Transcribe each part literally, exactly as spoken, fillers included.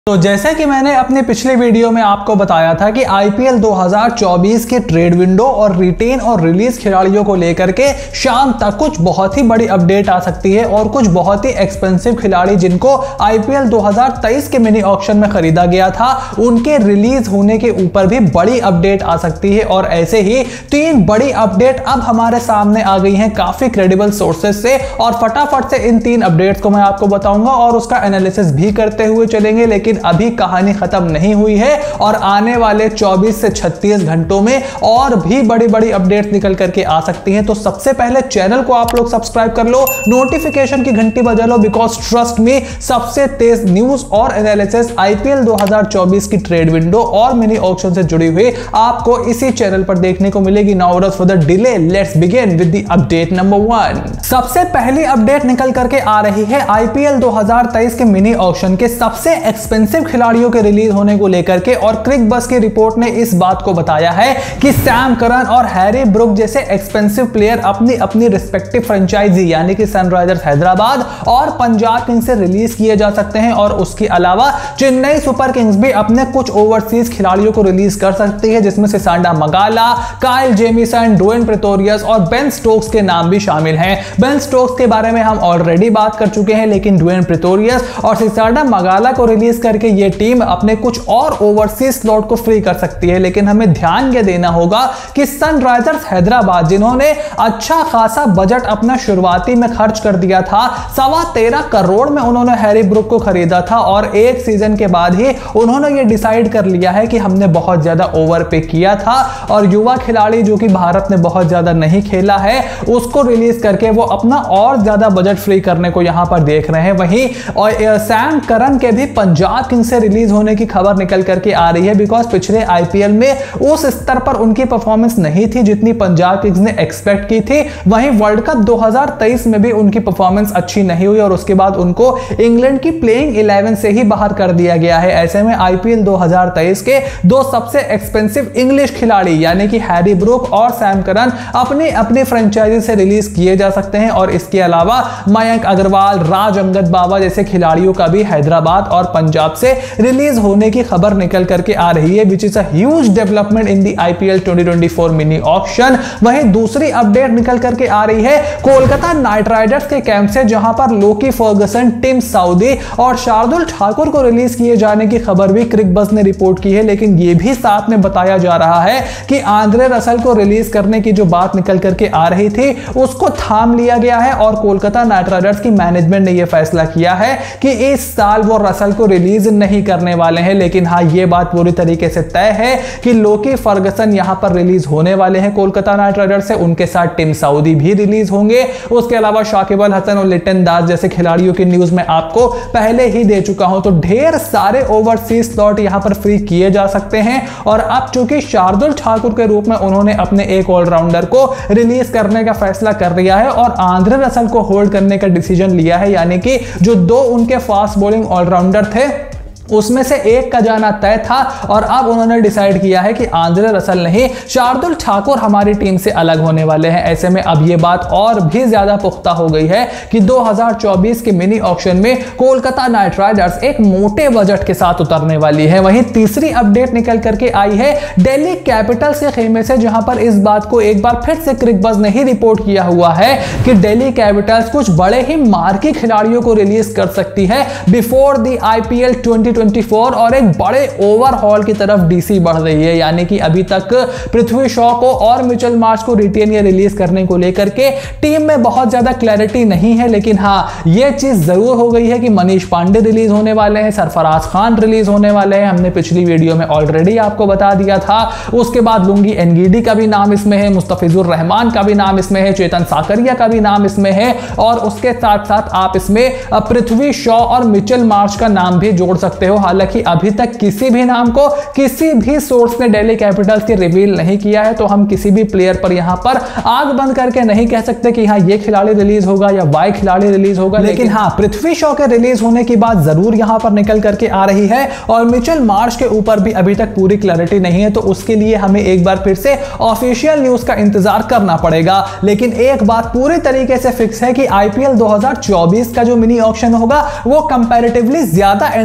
तो जैसे कि मैंने अपने पिछले वीडियो में आपको बताया था कि आईपीएल दो हज़ार चौबीस के ट्रेड विंडो और रिटेन और रिलीज खिलाड़ियों को लेकर के शाम तक कुछ बहुत ही बड़ी अपडेट आ सकती है और कुछ बहुत ही एक्सपेंसिव खिलाड़ी जिनको आईपीएल दो हज़ार तेईस के मिनी ऑक्शन में खरीदा गया था उनके रिलीज होने के ऊपर भी बड़ी अपडेट आ सकती है। और ऐसे ही तीन बड़ी अपडेट अब हमारे सामने आ गई हैं काफी क्रेडिबल सोर्सेज से, और फटाफट से इन तीन अपडेट्स को मैं आपको बताऊंगा और उसका एनालिसिस भी करते हुए चलेंगे। लेकिन अभी कहानी खत्म नहीं हुई है और आने वाले चौबीस से छत्तीस घंटों में और भी बड़ी बड़ी अपडेट्स निकल करके आ सकती हैं। तो सबसे पहले चैनल को आप लोग सब्सक्राइब कर लो, नोटिफिकेशन की घंटी बजा लो, बिकॉज ट्रस्ट मी सबसे तेज न्यूज और एनालिसिस आईपीएल दो हज़ार चौबीस की ट्रेड विंडो और मिनी ऑक्शन से जुड़ी हुई आपको इसी चैनल पर देखने को मिलेगी। Now without further delay let's begin with the update number one. सबसे पहली अपडेट निकल करके आ रही है आईपीएल दो हज़ार तेईस के मिनी ऑक्शन के सबसे एक्सपेंसिव खिलाड़ियों के रिलीज होने को लेकर के, और क्रिकबज़ की रिपोर्ट ने इस बात को बताया है कि सैम करन और हैरी ब्रुक जैसे एक्सपेंसिव प्लेयर अपनी अपनी रिस्पेक्टिव फ्रेंचाइजी यानी कि सनराइजर्स हैदराबाद और पंजाब किंग्स से रिलीज किए जा सकते हैं। और उसके अलावा चेन्नई सुपर किंग्स भी अपने कुछ ओवरसीज खिलाड़ियों को रिलीज कर सकती है, जिसमें से Sisanda Magala, Kyle Jamieson, Dwayne Pretorius और बेन स्टोक्स के नाम भी शामिल हैं। बेन स्टोक्स के बारे में हम ऑलरेडी बात कर चुके हैं, लेकिन ड्वेन प्रेटोरियस और सांडा मगाला को रिलीज करके ये टीम अपने कुछ और ओवरसीज स्लॉट को फ्री कर सकती है। लेकिन हमें ध्यान यह देना होगा कि सनराइजर्स हैदराबाद जिन्होंने अच्छा खासा बजट अपना शुरुआती में खर्च कर दिया था, सवा तेरह करोड़ में उन्होंने हैरी ब्रुक को खरीदा था, और एक सीजन के बाद ही उन्होंने ये डिसाइड कर लिया है कि हमने बहुत ज्यादा ओवर पे किया था और युवा खिलाड़ी जो कि भारत ने बहुत ज्यादा नहीं खेला है उसको रिलीज करके वो अपना और ज्यादा बजट फ्री करने को यहां पर देख रहे हैं। वहीं और सैम करन के भी पंजाब किंग्स से रिलीज होने की खबर निकल करके आ रही है, बिकॉज पिछले आईपीएल में उस स्तर पर उनकी परफॉर्मेंस नहीं थी जितनी पंजाब किंग्स ने एक्सपेक्ट की थी। वहीं वर्ल्ड कप दो हज़ार तेईस में भी उनकी परफॉर्मेंस अच्छी नहीं हुई और उसके बाद उनको इंग्लैंड की प्लेइंग इलेवन से ही बाहर कर दिया गया है। ऐसे में आईपीएल दो हज़ार तेईस के दो सबसे एक्सपेंसिव इंग्लिश खिलाड़ी यानी कि हैरी ब्रुक और सैम करन अपनी अपनी फ्रेंचाइजी से रिलीज किए जा सकते हैं। और इसके अलावा मयंक अग्रवाल, राज अंगद बाबा जैसे खिलाड़ियों का भी हैदराबाद और पंजाब से रिलीज होने की खबर निकल करके आ रही है, which is a huge development in the IPL twenty twenty four mini auction. वहीं दूसरी अपडेट निकल करके आ रही है कोलकाता नाइट राइडर्स के कैंप से, जहां पर लोकी फर्गसन, टिम साउदी और शार्दुल ठाकुर को रिलीज किए जाने की खबर भी क्रिकबज़ ने रिपोर्ट की है। लेकिन यह भी साथ में बताया जा रहा है कि आंद्रे रसल को रिलीज करने की जो बात निकल करके आ रही थी उसको थाम लिया गया है और कोलकाता नाइट राइडर्स की मैनेजमेंट ने यह फैसला किया है कि इस साल वो रसल को रिलीज नहीं करने वाले हैं। लेकिन हाँ, ये बात पूरी तरीके से तय है कि लोकी फर्गसन यहां पर रिलीज होने वाले हैं कोलकाता नाइट राइडर्स से, उनके साथ टिम साउदी भी रिलीज होंगे। उसके अलावा शाकिब अल हसन और लिटन दास जैसे खिलाड़ियों की न्यूज में आपको पहले ही दे चुका हूं। तो ढेर सारे ओवरसीज स्लॉट यहां पर फ्री किए जा सकते हैं। और अब चूंकि शार्दुल ठाकुर के रूप में उन्होंने अपने एक ऑलराउंडर को रिलीज करने का फैसला कर लिया है और आंद्रे रसल को होल्ड करने का डिसीजन लिया है, यानी कि जो दो उनके फास्ट बॉलिंग ऑलराउंडर थे उसमें से एक का जाना तय था और अब उन्होंने डिसाइड किया है कि आंद्रे रसल नहीं, शार्दुल ठाकुर हमारी टीम से अलग होने वाले हैं। ऐसे में अब यह बात और भी ज्यादा पुख्ता हो गई है कि दो हज़ार चौबीस के मिनी ऑक्शन में कोलकाता नाइट राइडर्स एक मोटे बजट के साथ उतरने वाली है। वहीं तीसरी अपडेट निकल करके आई है दिल्ली कैपिटल्स के खेमे से, जहां पर इस बात को एक बार फिर से क्रिकबज़ ने ही रिपोर्ट किया हुआ है कि दिल्ली कैपिटल्स कुछ बड़े ही मार्की खिलाड़ियों को रिलीज कर सकती है before the IPL twenty twenty four और एक बड़े ओवरहॉल की तरफ डीसी बढ़ रही है। यानी कि अभी तक पृथ्वी शॉ को और मिचेल मार्श को रिटेन या रिलीज करने को लेकर के टीम में बहुत ज्यादा क्लैरिटी नहीं है। लेकिन हाँ, यह चीज जरूर हो गई है कि मनीष पांडे रिलीज होने वाले हैं, सरफराज खान रिलीज होने वाले हैं, हमने पिछली वीडियो में ऑलरेडी आपको बता दिया था। उसके बाद लुंगी एनगीडी का भी नाम इसमें है, मुस्तफिजुर रहमान का भी नाम इसमें है, चेतन साकरिया का भी नाम इसमें है, और उसके साथ साथ आप इसमें पृथ्वी शॉ और मिचेल मार्श का नाम भी जोड़ सकते हो। हालांकि अभी तक किसी भी नाम को किसी भी सोर्स ने दिल्ली कैपिटल्स के रिवील नहीं किया है, तो हम किसी भी प्लेयर पर यहां पर आग बंद करके नहीं कह सकते कि हाँ ये खिलाड़ी रिलीज होगा या वाई खिलाड़ी रिलीज होगा। लेकिन हाँ, पृथ्वी शॉ के रिलीज होने की बात जरूर यहां पर निकल करके आ रही है और मिचेल मार्श के ऊपर भी अभी तक पूरी क्लैरिटी नहीं है, तो उसके लिए हमें एक बार फिर से ऑफिशियल न्यूज का इंतजार करना पड़ेगा। लेकिन एक बात पूरी तरीके से फिक्स है कि आईपीएल दो हज़ार चौबीस का जो मिनी ऑक्शन होगा वो कंपैरेटिवली ज्यादा एंटरटेनिंग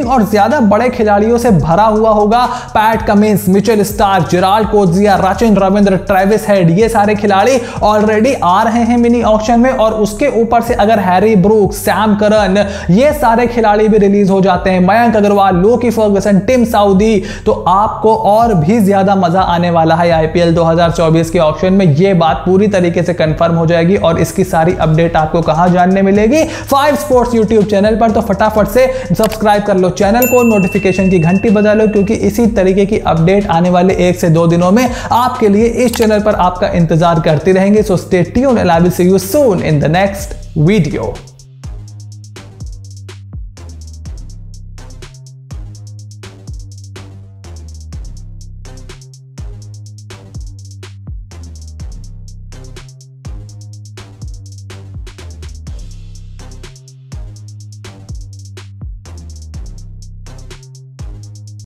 इंटरटेनिंग और ज्यादा बड़े खिलाड़ियों से भरा हुआ होगा। Pat Cummins, Mitchell Starc, Gerald Coetzee, Sachin Ravindra, Travis Head, ये सारे खिलाड़ी ऑलरेडी आ रहे हैं मिनी ऑक्शन में। और उसके ऊपर से अगर हैरी ब्रूक्स, सैम करन, ये सारे खिलाड़ी भी रिलीज हो जाते हैं, Mayank Agarwal, Lockie Ferguson, Tim Southee, तो आपको और भी ज्यादा मजा आने वाला है आईपीएल दो हज़ार चौबीस के ऑक्शन में। ये बात पूरी तरीके से कंफर्म हो जाएगी। और इसकी सारी अपडेट आपको कहां जानने मिलेगी? फाइव स्पोर्ट्स यूट्यूब चैनल पर। तो फटाफट से सब्सक्राइब कर लो चैनल को, नोटिफिकेशन की घंटी बजा लो, क्योंकि इसी तरीके की अपडेट आने वाले एक से दो दिनों में आपके लिए इस चैनल पर आपका इंतजार करती रहेंगे। So stay tuned and I will see you soon in the next video.